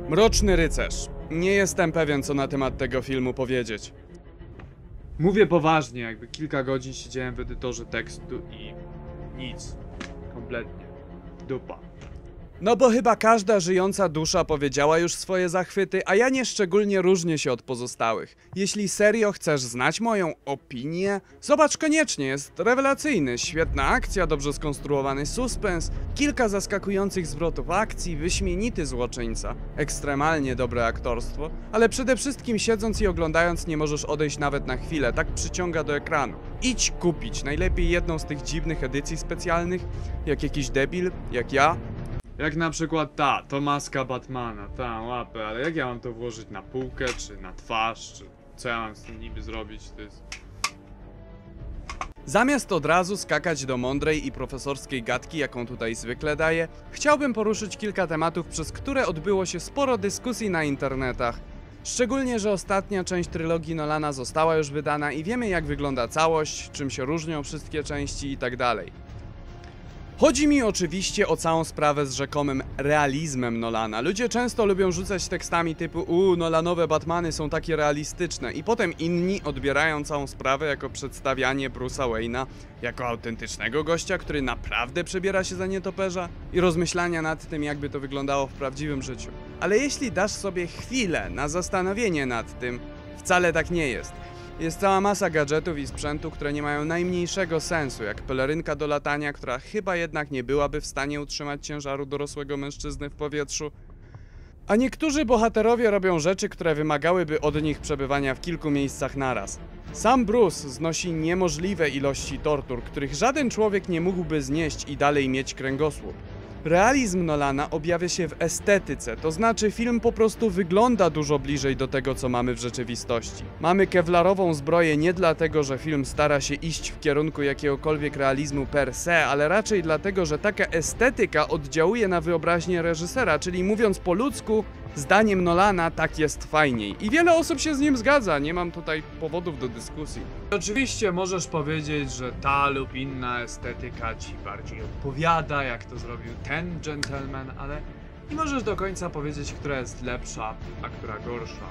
Mroczny Rycerz. Nie jestem pewien, co na temat tego filmu powiedzieć. Mówię poważnie, jakby kilka godzin siedziałem w edytorze tekstu i nic. Kompletnie. Dupa. No bo chyba każda żyjąca dusza powiedziała już swoje zachwyty, a ja nieszczególnie różnię się od pozostałych. Jeśli serio chcesz znać moją opinię, zobacz koniecznie, jest rewelacyjny, świetna akcja, dobrze skonstruowany suspens, kilka zaskakujących zwrotów akcji, wyśmienity złoczyńca, ekstremalnie dobre aktorstwo, ale przede wszystkim siedząc i oglądając nie możesz odejść nawet na chwilę, tak przyciąga do ekranu. Idź kupić, najlepiej jedną z tych dziwnych edycji specjalnych, jak jakiś debil, jak ja. Jak na przykład to maska Batmana, ta łapę, ale jak ja mam to włożyć na półkę, czy na twarz, czy co ja mam z tym niby zrobić, to jest... Zamiast od razu skakać do mądrej i profesorskiej gadki, jaką tutaj zwykle daję, chciałbym poruszyć kilka tematów, przez które odbyło się sporo dyskusji na internetach. Szczególnie, że ostatnia część trylogii Nolana została już wydana i wiemy, jak wygląda całość, czym się różnią wszystkie części i tak dalej. Chodzi mi oczywiście o całą sprawę z rzekomym realizmem Nolana. Ludzie często lubią rzucać tekstami typu Nolanowe Batmany są takie realistyczne i potem inni odbierają całą sprawę jako przedstawianie Bruce'a Wayne'a jako autentycznego gościa, który naprawdę przebiera się za nietoperza i rozmyślania nad tym, jakby to wyglądało w prawdziwym życiu. Ale jeśli dasz sobie chwilę na zastanowienie nad tym, wcale tak nie jest. Jest cała masa gadżetów i sprzętu, które nie mają najmniejszego sensu, jak pelerynka do latania, która chyba jednak nie byłaby w stanie utrzymać ciężaru dorosłego mężczyzny w powietrzu. A niektórzy bohaterowie robią rzeczy, które wymagałyby od nich przebywania w kilku miejscach naraz. Sam Bruce znosi niemożliwe ilości tortur, których żaden człowiek nie mógłby znieść i dalej mieć kręgosłup. Realizm Nolana objawia się w estetyce, to znaczy film po prostu wygląda dużo bliżej do tego, co mamy w rzeczywistości. Mamy kewlarową zbroję nie dlatego, że film stara się iść w kierunku jakiegokolwiek realizmu per se, ale raczej dlatego, że taka estetyka oddziałuje na wyobraźnię reżysera, czyli mówiąc po ludzku, zdaniem Nolana tak jest fajniej. I wiele osób się z nim zgadza, nie mam tutaj powodów do dyskusji. Oczywiście możesz powiedzieć, że ta lub inna estetyka ci bardziej odpowiada, jak to zrobił ten gentleman, ale nie możesz do końca powiedzieć, która jest lepsza, a która gorsza.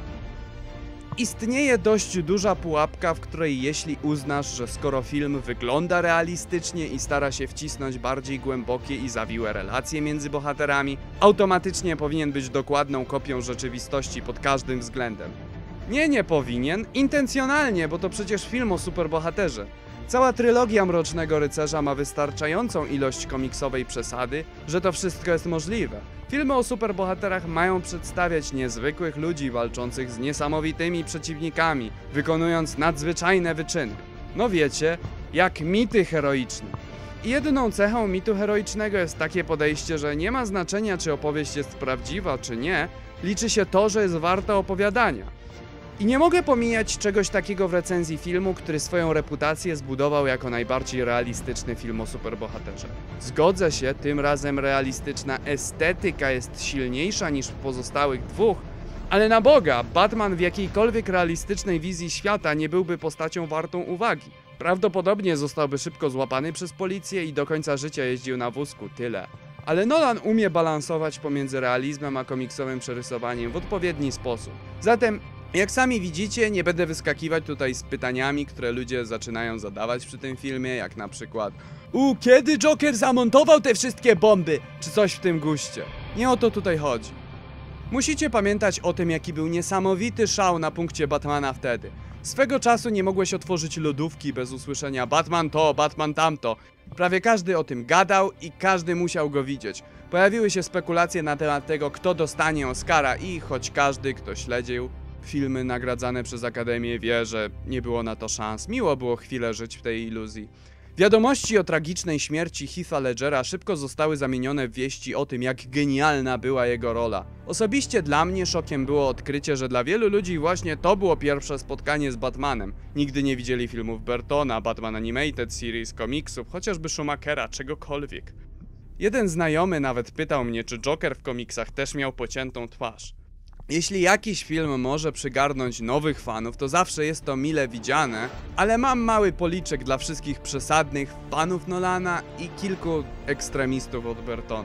Istnieje dość duża pułapka, w której jeśli uznasz, że skoro film wygląda realistycznie i stara się wcisnąć bardziej głębokie i zawiłe relacje między bohaterami, automatycznie powinien być dokładną kopią rzeczywistości pod każdym względem. Nie powinien, intencjonalnie, bo to przecież film o superbohaterze. Cała trylogia Mrocznego Rycerza ma wystarczającą ilość komiksowej przesady, że to wszystko jest możliwe. Filmy o superbohaterach mają przedstawiać niezwykłych ludzi walczących z niesamowitymi przeciwnikami, wykonując nadzwyczajne wyczyny. No wiecie, jak mity heroiczne. I jedyną cechą mitu heroicznego jest takie podejście, że nie ma znaczenia, czy opowieść jest prawdziwa, czy nie, liczy się to, że jest warta opowiadania. I nie mogę pomijać czegoś takiego w recenzji filmu, który swoją reputację zbudował jako najbardziej realistyczny film o superbohaterze. Zgodzę się, tym razem realistyczna estetyka jest silniejsza niż w pozostałych dwóch, ale na Boga, Batman w jakiejkolwiek realistycznej wizji świata nie byłby postacią wartą uwagi. Prawdopodobnie zostałby szybko złapany przez policję i do końca życia jeździł na wózku, tyle. Ale Nolan umie balansować pomiędzy realizmem a komiksowym przerysowaniem w odpowiedni sposób. Zatem jak sami widzicie, nie będę wyskakiwać tutaj z pytaniami, które ludzie zaczynają zadawać przy tym filmie, jak na przykład kiedy Joker zamontował te wszystkie bomby? Czy coś w tym guście. Nie o to tutaj chodzi. Musicie pamiętać o tym, jaki był niesamowity szał na punkcie Batmana wtedy. Swego czasu nie mogłeś otworzyć lodówki bez usłyszenia Batman to, Batman tamto. Prawie każdy o tym gadał i każdy musiał go widzieć. Pojawiły się spekulacje na temat tego, kto dostanie Oscara i choć każdy, kto śledził filmy nagradzane przez Akademię, wie, że nie było na to szans. Miło było chwilę żyć w tej iluzji. Wiadomości o tragicznej śmierci Heatha Ledgera szybko zostały zamienione w wieści o tym, jak genialna była jego rola. Osobiście dla mnie szokiem było odkrycie, że dla wielu ludzi właśnie to było pierwsze spotkanie z Batmanem. Nigdy nie widzieli filmów Burtona, Batman Animated Series, komiksów, chociażby Schumachera, czegokolwiek. Jeden znajomy nawet pytał mnie, czy Joker w komiksach też miał pociętą twarz. Jeśli jakiś film może przygarnąć nowych fanów, to zawsze jest to mile widziane, ale mam mały policzek dla wszystkich przesadnych fanów Nolana i kilku ekstremistów od Burtona.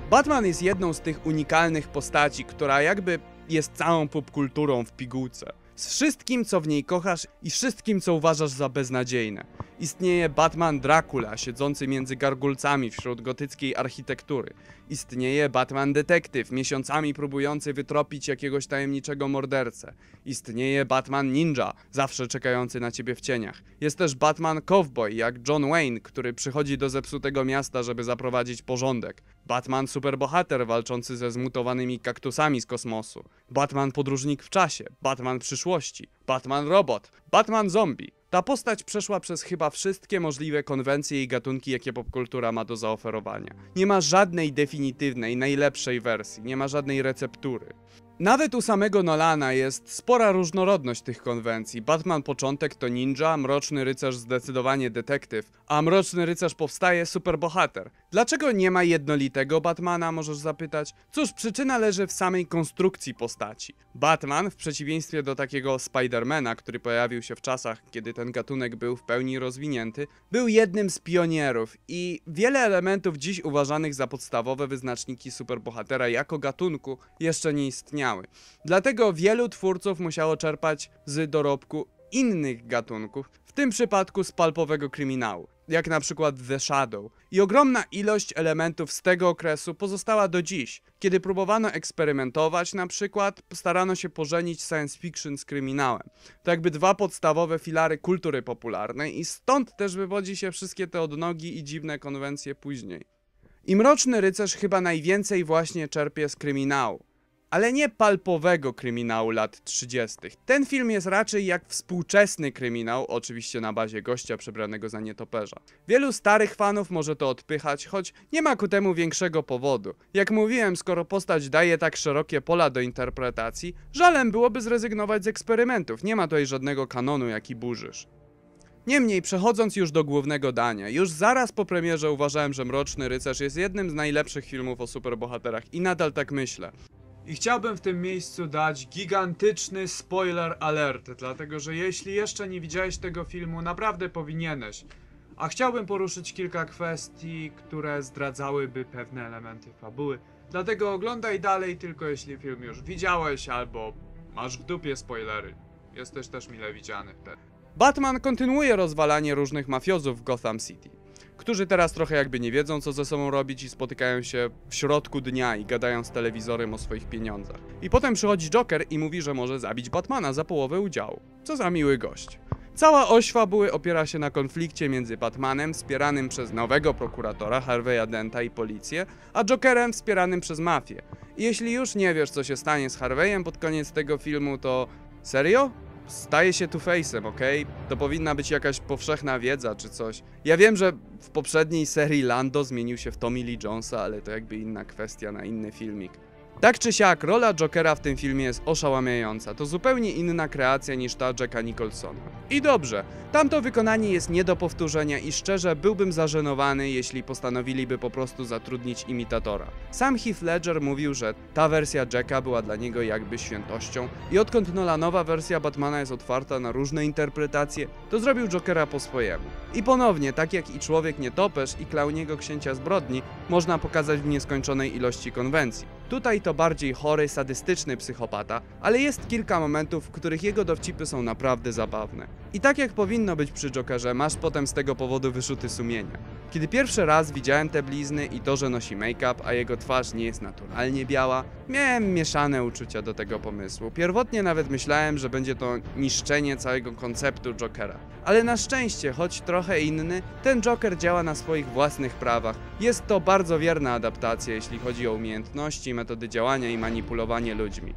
Batman jest jedną z tych unikalnych postaci, która jakby jest całą popkulturą w pigułce. Z wszystkim, co w niej kochasz i wszystkim, co uważasz za beznadziejne. Istnieje Batman Dracula, siedzący między gargulcami wśród gotyckiej architektury. Istnieje Batman Detektyw, miesiącami próbujący wytropić jakiegoś tajemniczego mordercę. Istnieje Batman Ninja, zawsze czekający na ciebie w cieniach. Jest też Batman Cowboy, jak John Wayne, który przychodzi do zepsutego miasta, żeby zaprowadzić porządek. Batman Superbohater, walczący ze zmutowanymi kaktusami z kosmosu. Batman Podróżnik w czasie, Batman Przyszłości, Batman Robot, Batman Zombie. Ta postać przeszła przez chyba wszystkie możliwe konwencje i gatunki, jakie popkultura ma do zaoferowania. Nie ma żadnej definitywnej, najlepszej wersji, nie ma żadnej receptury. Nawet u samego Nolana jest spora różnorodność tych konwencji. Batman Początek to ninja, Mroczny Rycerz zdecydowanie detektyw, a Mroczny Rycerz powstaje superbohater. Dlaczego nie ma jednolitego Batmana, możesz zapytać? Cóż, przyczyna leży w samej konstrukcji postaci. Batman, w przeciwieństwie do takiego Spidermana, który pojawił się w czasach, kiedy ten gatunek był w pełni rozwinięty, był jednym z pionierów i wiele elementów dziś uważanych za podstawowe wyznaczniki superbohatera jako gatunku jeszcze nie istniały. Dlatego wielu twórców musiało czerpać z dorobku innych gatunków, w tym przypadku z pulpowego kryminału, jak na przykład The Shadow. I ogromna ilość elementów z tego okresu pozostała do dziś, kiedy próbowano eksperymentować, na przykład starano się pożenić science fiction z kryminałem. To jakby dwa podstawowe filary kultury popularnej i stąd też wywodzi się wszystkie te odnogi i dziwne konwencje później. I Mroczny Rycerz chyba najwięcej właśnie czerpie z kryminału. Ale nie pulpowego kryminału lat 30. Ten film jest raczej jak współczesny kryminał, oczywiście na bazie gościa przebranego za nietoperza. Wielu starych fanów może to odpychać, choć nie ma ku temu większego powodu. Jak mówiłem, skoro postać daje tak szerokie pola do interpretacji, żalem byłoby zrezygnować z eksperymentów, nie ma tutaj żadnego kanonu, jaki burzysz. Niemniej, przechodząc już do głównego dania, już zaraz po premierze uważałem, że Mroczny Rycerz jest jednym z najlepszych filmów o superbohaterach i nadal tak myślę. I chciałbym w tym miejscu dać gigantyczny spoiler alert, dlatego że jeśli jeszcze nie widziałeś tego filmu, naprawdę powinieneś. A chciałbym poruszyć kilka kwestii, które zdradzałyby pewne elementy fabuły. Dlatego oglądaj dalej tylko jeśli film już widziałeś albo masz w dupie spoilery. Jesteś też mile widziany wtedy. Batman kontynuuje rozwalanie różnych mafiozów w Gotham City, którzy teraz trochę jakby nie wiedzą, co ze sobą robić i spotykają się w środku dnia i gadają z telewizorem o swoich pieniądzach. I potem przychodzi Joker i mówi, że może zabić Batmana za połowę udziału. Co za miły gość. Cała oś fabuły opiera się na konflikcie między Batmanem, wspieranym przez nowego prokuratora Harveya Denta i policję, a Jokerem wspieranym przez mafię. I jeśli już nie wiesz, co się stanie z Harveyem pod koniec tego filmu, to... Serio? Staje się Two-Face'em, okej? To powinna być jakaś powszechna wiedza czy coś. Ja wiem, że w poprzedniej serii Lando zmienił się w Tommy Lee Jonesa, ale to jakby inna kwestia na inny filmik. Tak czy siak, rola Jokera w tym filmie jest oszałamiająca. To zupełnie inna kreacja niż ta Jacka Nicholsona. I dobrze, tamto wykonanie jest nie do powtórzenia i szczerze byłbym zażenowany, jeśli postanowiliby po prostu zatrudnić imitatora. Sam Heath Ledger mówił, że ta wersja Jacka była dla niego jakby świętością i odkąd Nolanowa wersja Batmana jest otwarta na różne interpretacje, to zrobił Jokera po swojemu. I ponownie, tak jak i Człowiek Nietoperz i Klauniego Księcia Zbrodni, można pokazać w nieskończonej ilości konwencji. Tutaj to bardziej chory, sadystyczny psychopata, ale jest kilka momentów, w których jego dowcipy są naprawdę zabawne. I tak jak powinno być przy Jokerze, masz potem z tego powodu wyrzuty sumienia. Kiedy pierwszy raz widziałem te blizny i to, że nosi make-up, a jego twarz nie jest naturalnie biała, miałem mieszane uczucia do tego pomysłu. Pierwotnie nawet myślałem, że będzie to niszczenie całego konceptu Jokera. Ale na szczęście, choć trochę inny, ten Joker działa na swoich własnych prawach. Jest to bardzo wierna adaptacja, jeśli chodzi o umiejętności, metody działania i manipulowanie ludźmi.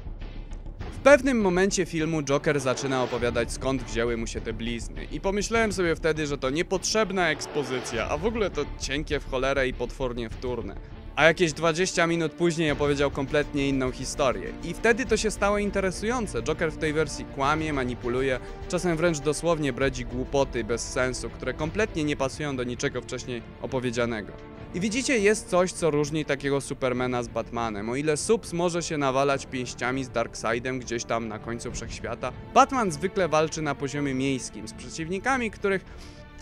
W pewnym momencie filmu Joker zaczyna opowiadać, skąd wzięły mu się te blizny i pomyślałem sobie wtedy, że to niepotrzebna ekspozycja, a w ogóle to cienkie w cholerę i potwornie wtórne. A jakieś 20 minut później opowiedział kompletnie inną historię. I wtedy to się stało interesujące. Joker w tej wersji kłamie, manipuluje, czasem wręcz dosłownie bredzi głupoty bez sensu, które kompletnie nie pasują do niczego wcześniej opowiedzianego. I widzicie, jest coś, co różni takiego Supermana z Batmanem. O ile Subs może się nawalać pięściami z Darkseidem gdzieś tam na końcu wszechświata, Batman zwykle walczy na poziomie miejskim z przeciwnikami, których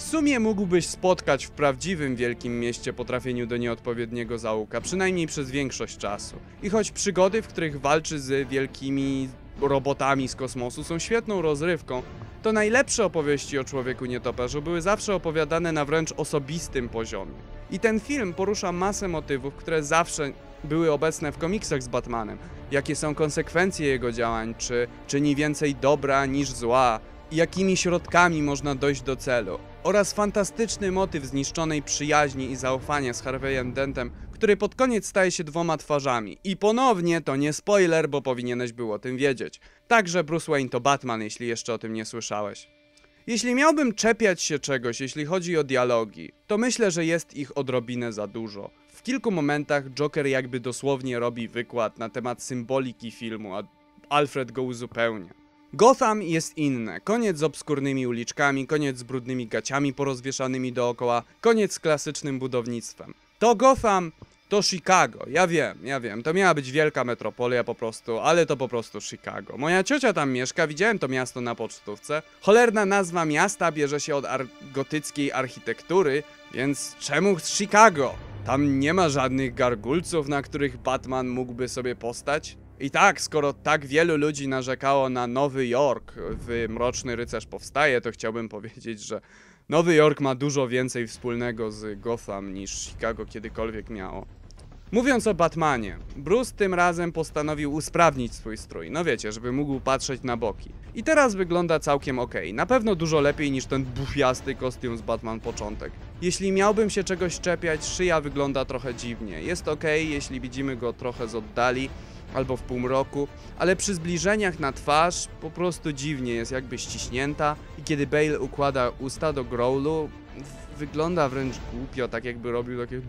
W sumie mógłbyś spotkać w prawdziwym wielkim mieście po trafieniu do nieodpowiedniego zaułka, przynajmniej przez większość czasu. I choć przygody, w których walczy z wielkimi robotami z kosmosu są świetną rozrywką, to najlepsze opowieści o Człowieku Nietoperzu były zawsze opowiadane na wręcz osobistym poziomie. I ten film porusza masę motywów, które zawsze były obecne w komiksach z Batmanem. Jakie są konsekwencje jego działań, czy czyni więcej dobra niż zła, i jakimi środkami można dojść do celu. Oraz fantastyczny motyw zniszczonej przyjaźni i zaufania z Harvey'em Dentem, który pod koniec staje się dwoma twarzami. I ponownie to nie spoiler, bo powinieneś był o tym wiedzieć. Także Bruce Wayne to Batman, jeśli jeszcze o tym nie słyszałeś. Jeśli miałbym czepiać się czegoś, jeśli chodzi o dialogi, to myślę, że jest ich odrobinę za dużo. W kilku momentach Joker jakby dosłownie robi wykład na temat symboliki filmu, a Alfred go uzupełnia. Gotham jest inne. Koniec z obskurnymi uliczkami, koniec z brudnymi gaciami porozwieszanymi dookoła, koniec z klasycznym budownictwem. To Gotham, to Chicago. Ja wiem, to miała być wielka metropolia po prostu, ale to po prostu Chicago. Moja ciocia tam mieszka, widziałem to miasto na pocztówce. Cholerna nazwa miasta bierze się od gotyckiej architektury, więc czemu Chicago? Tam nie ma żadnych gargulców, na których Batman mógłby sobie postać. I tak, skoro tak wielu ludzi narzekało na Nowy Jork w Mroczny Rycerz Powstaje, to chciałbym powiedzieć, że Nowy Jork ma dużo więcej wspólnego z Gotham niż Chicago kiedykolwiek miało. Mówiąc o Batmanie, Bruce tym razem postanowił usprawnić swój strój, no wiecie, żeby mógł patrzeć na boki. I teraz wygląda całkiem okej, na pewno dużo lepiej niż ten bufiasty kostium z Batman Początek. Jeśli miałbym się czegoś czepiać, szyja wygląda trochę dziwnie. Jest okej, jeśli widzimy go trochę z oddali, albo w półmroku, ale przy zbliżeniach na twarz po prostu dziwnie jest, jakby ściśnięta, i kiedy Bale układa usta do growlu, wygląda wręcz głupio, tak jakby robił takie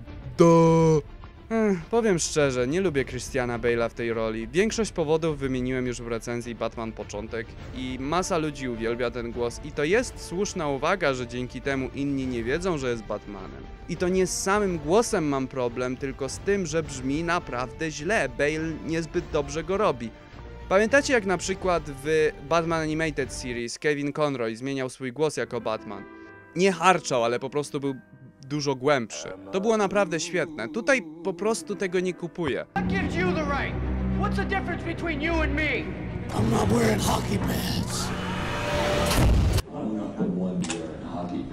powiem szczerze, nie lubię Christiana Bale'a w tej roli. Większość powodów wymieniłem już w recenzji Batman Początek i masa ludzi uwielbia ten głos i to jest słuszna uwaga, że dzięki temu inni nie wiedzą, że jest Batmanem. I to nie z samym głosem mam problem, tylko z tym, że brzmi naprawdę źle. Bale niezbyt dobrze go robi. Pamiętacie, jak na przykład w Batman Animated Series Kevin Conroy zmieniał swój głos jako Batman? Nie harczał, ale po prostu był dużo głębszy. To było naprawdę świetne. Tutaj po prostu tego nie kupuję. What gives you the right? What's the difference between you and me? I'm not wearing hockey pads. I'm not the one wearing hockey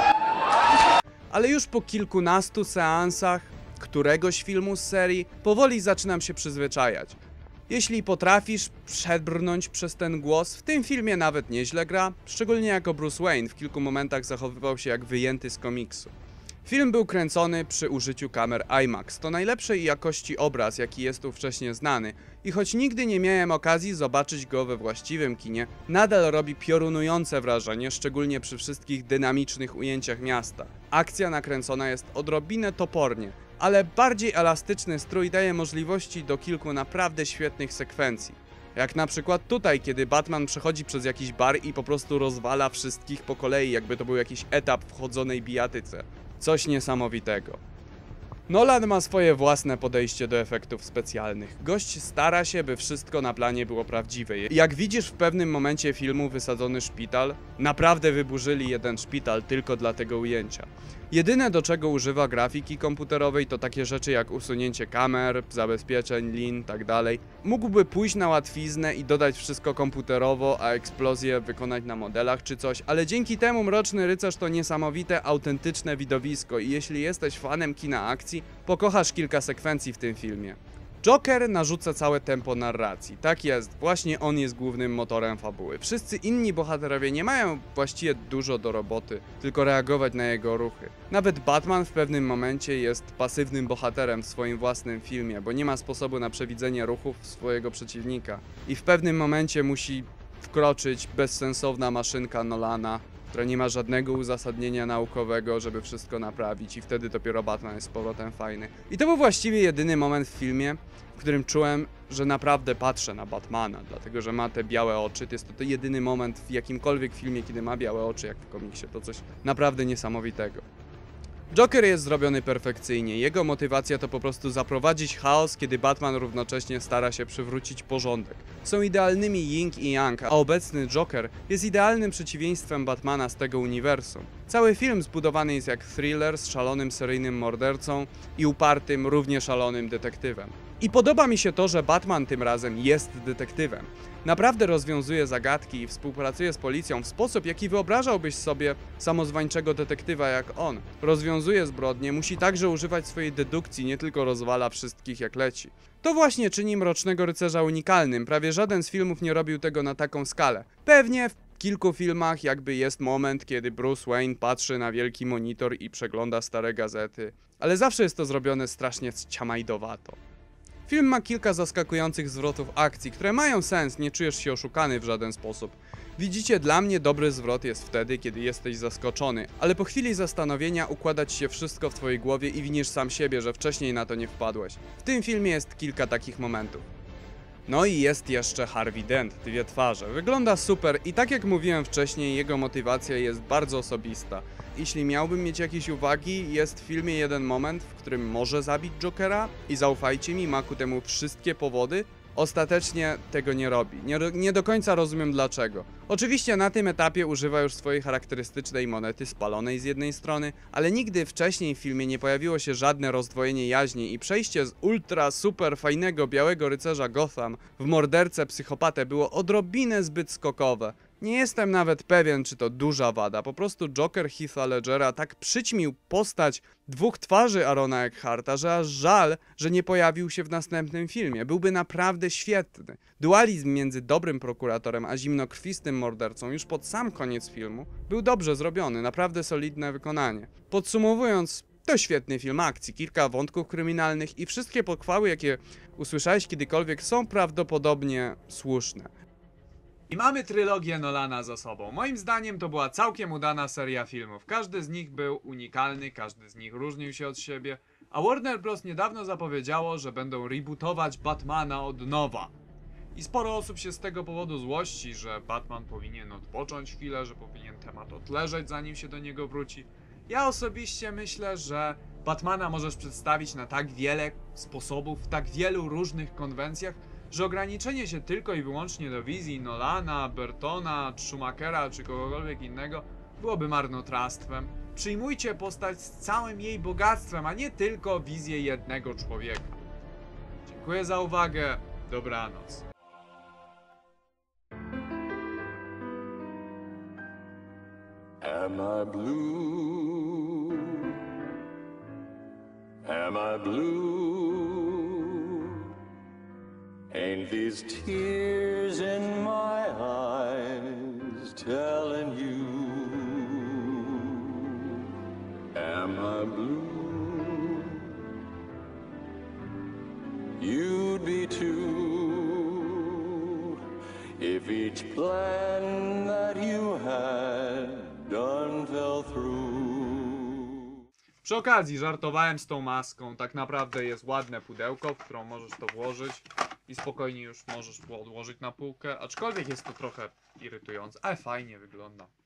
pads. Ale już po kilkunastu seansach któregoś filmu z serii powoli zaczynam się przyzwyczajać. Jeśli potrafisz przebrnąć przez ten głos, w tym filmie nawet nieźle gra, szczególnie jako Bruce Wayne w kilku momentach zachowywał się jak wyjęty z komiksu. Film był kręcony przy użyciu kamer IMAX. To najlepszej jakości obraz, jaki jest ówcześnie znany. I choć nigdy nie miałem okazji zobaczyć go we właściwym kinie, nadal robi piorunujące wrażenie, szczególnie przy wszystkich dynamicznych ujęciach miasta. Akcja nakręcona jest odrobinę topornie, ale bardziej elastyczny strój daje możliwości do kilku naprawdę świetnych sekwencji. Jak na przykład tutaj, kiedy Batman przechodzi przez jakiś bar i po prostu rozwala wszystkich po kolei, jakby to był jakiś etap w chodzonej bijatyce. Coś niesamowitego. Nolan ma swoje własne podejście do efektów specjalnych. Gość stara się, by wszystko na planie było prawdziwe. Jak widzisz w pewnym momencie filmu wysadzony szpital, naprawdę wyburzyli jeden szpital tylko dla tego ujęcia. Jedyne, do czego używa grafiki komputerowej, to takie rzeczy jak usunięcie kamer, zabezpieczeń, lin, tak dalej. Mógłby pójść na łatwiznę i dodać wszystko komputerowo, a eksplozję wykonać na modelach czy coś, ale dzięki temu Mroczny Rycerz to niesamowite, autentyczne widowisko i jeśli jesteś fanem kina akcji, pokochasz kilka sekwencji w tym filmie. Joker narzuca całe tempo narracji. Tak jest, właśnie on jest głównym motorem fabuły. Wszyscy inni bohaterowie nie mają właściwie dużo do roboty, tylko reagować na jego ruchy. Nawet Batman w pewnym momencie jest pasywnym bohaterem w swoim własnym filmie, bo nie ma sposobu na przewidzenie ruchów swojego przeciwnika. I w pewnym momencie musi wkroczyć bezsensowna maszynka Nolana, która nie ma żadnego uzasadnienia naukowego, żeby wszystko naprawić i wtedy dopiero Batman jest z powrotem fajny. I to był właściwie jedyny moment w filmie, w którym czułem, że naprawdę patrzę na Batmana, dlatego że ma te białe oczy. To jest to jedyny moment w jakimkolwiek filmie, kiedy ma białe oczy, jak w komiksie. To coś naprawdę niesamowitego. Joker jest zrobiony perfekcyjnie. Jego motywacja to po prostu zaprowadzić chaos, kiedy Batman równocześnie stara się przywrócić porządek. Są idealnymi Yin i Yang, a obecny Joker jest idealnym przeciwieństwem Batmana z tego uniwersum. Cały film zbudowany jest jak thriller z szalonym seryjnym mordercą i upartym, równie szalonym detektywem. I podoba mi się to, że Batman tym razem jest detektywem. Naprawdę rozwiązuje zagadki i współpracuje z policją w sposób, jaki wyobrażałbyś sobie samozwańczego detektywa jak on. Rozwiązuje zbrodnie, musi także używać swojej dedukcji, nie tylko rozwala wszystkich jak leci. To właśnie czyni Mrocznego Rycerza unikalnym, prawie żaden z filmów nie robił tego na taką skalę. Pewnie w kilku filmach jakby jest moment, kiedy Bruce Wayne patrzy na wielki monitor i przegląda stare gazety, ale zawsze jest to zrobione strasznie ciamajdowato. Film ma kilka zaskakujących zwrotów akcji, które mają sens, nie czujesz się oszukany w żaden sposób. Widzicie, dla mnie dobry zwrot jest wtedy, kiedy jesteś zaskoczony, ale po chwili zastanowienia układa ci się wszystko w twojej głowie i winisz sam siebie, że wcześniej na to nie wpadłeś. W tym filmie jest kilka takich momentów. No i jest jeszcze Harvey Dent, dwie twarze. Wygląda super i tak jak mówiłem wcześniej, jego motywacja jest bardzo osobista. Jeśli miałbym mieć jakieś uwagi, jest w filmie jeden moment, w którym może zabić Jokera i zaufajcie mi, ma ku temu wszystkie powody. Ostatecznie tego nie robi. Nie do końca rozumiem dlaczego. Oczywiście na tym etapie używa już swojej charakterystycznej monety spalonej z jednej strony, ale nigdy wcześniej w filmie nie pojawiło się żadne rozdwojenie jaźni i przejście z ultra super fajnego białego rycerza Gotham w mordercę psychopatę było odrobinę zbyt skokowe. Nie jestem nawet pewien, czy to duża wada, po prostu Joker Heatha Ledgera tak przyćmił postać dwóch twarzy Arona Eckharta, że aż żal, że nie pojawił się w następnym filmie. Byłby naprawdę świetny. Dualizm między dobrym prokuratorem a zimnokrwistym mordercą już pod sam koniec filmu był dobrze zrobiony, naprawdę solidne wykonanie. Podsumowując, to świetny film akcji, kilka wątków kryminalnych i wszystkie pochwały, jakie usłyszałeś kiedykolwiek, są prawdopodobnie słuszne. I mamy trylogię Nolana za sobą. Moim zdaniem to była całkiem udana seria filmów. Każdy z nich był unikalny, każdy z nich różnił się od siebie, a Warner Bros. Niedawno zapowiedziało, że będą rebootować Batmana od nowa. I sporo osób się z tego powodu złości, że Batman powinien odpocząć chwilę, że powinien temat odleżeć, zanim się do niego wróci. Ja osobiście myślę, że Batmana możesz przedstawić na tak wiele sposobów, w tak wielu różnych konwencjach, że ograniczenie się tylko i wyłącznie do wizji Nolana, Burtona, Schumachera czy kogokolwiek innego byłoby marnotrawstwem. Przyjmujcie postać z całym jej bogactwem, a nie tylko wizję jednego człowieka. Dziękuję za uwagę, dobranoc. Am I blue? Am I blue? Ain't these tears in my eyes telling you? Am I blue? You'd be too if each plan that you had done fell through. Przy okazji żartowałem z tą maską, tak naprawdę jest ładne pudełko, w którą możesz to włożyć i spokojnie już możesz odłożyć na półkę, aczkolwiek jest to trochę irytujące, ale fajnie wygląda.